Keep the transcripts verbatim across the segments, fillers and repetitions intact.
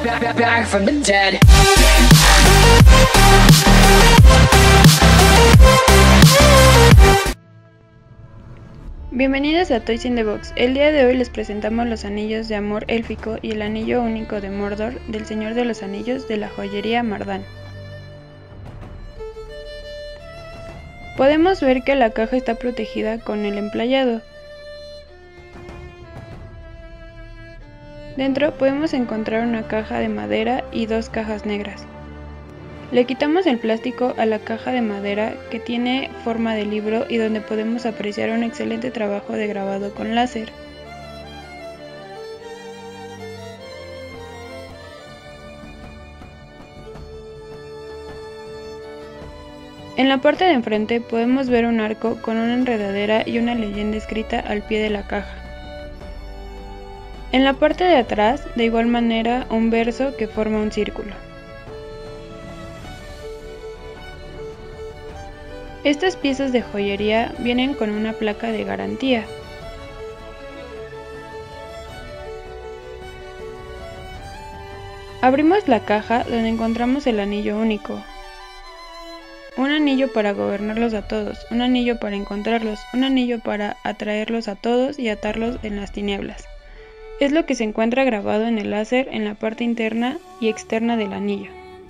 back, back from the dead. Bienvenidos a Toys in the Box. El día de hoy les presentamos los anillos de amor élfico y el anillo único de Mordor del Señor de los Anillos de la joyería Mardan. Podemos ver que la caja está protegida con el emplayado. Dentro podemos encontrar una caja de madera y dos cajas negras. Le quitamos el plástico a la caja de madera que tiene forma de libro y donde podemos apreciar un excelente trabajo de grabado con láser. En la parte de enfrente podemos ver un arco con una enredadera y una leyenda escrita al pie de la caja. En la parte de atrás, de igual manera, un verso que forma un círculo. Estas piezas de joyería vienen con una placa de garantía. Abrimos la caja donde encontramos el anillo único. Un anillo para gobernarlos a todos, un anillo para encontrarlos, un anillo para atraerlos a todos y atarlos en las tinieblas. Es lo que se encuentra grabado en el láser en la parte interna y externa del anillo.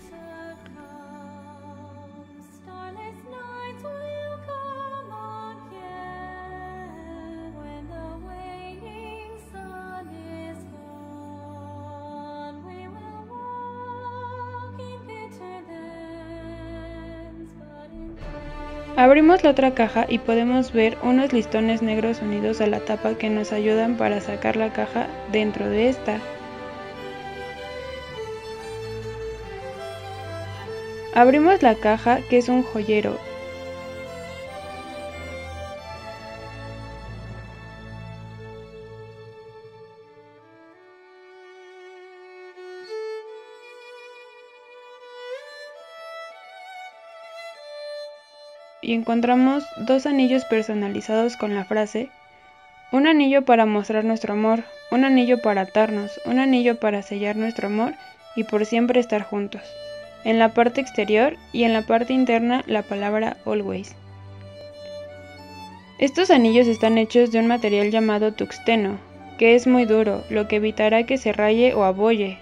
Abrimos la otra caja y podemos ver unos listones negros unidos a la tapa que nos ayudan para sacar la caja dentro de esta. Abrimos la caja, que es un joyero. Y encontramos dos anillos personalizados con la frase: un anillo para mostrar nuestro amor, un anillo para atarnos, un anillo para sellar nuestro amor y por siempre estar juntos. En la parte exterior y en la parte interna la palabra always. Estos anillos están hechos de un material llamado tuxteno, que es muy duro, lo que evitará que se raye o abolle.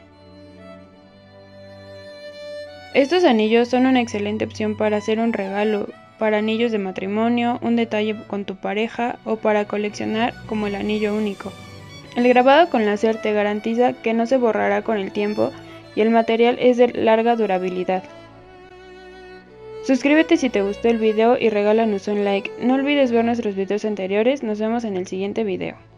Estos anillos son una excelente opción para hacer un regalo, para anillos de matrimonio, un detalle con tu pareja o para coleccionar como el anillo único. El grabado con láser te garantiza que no se borrará con el tiempo y el material es de larga durabilidad. Suscríbete si te gustó el video y regálanos un like. No olvides ver nuestros videos anteriores. Nos vemos en el siguiente video.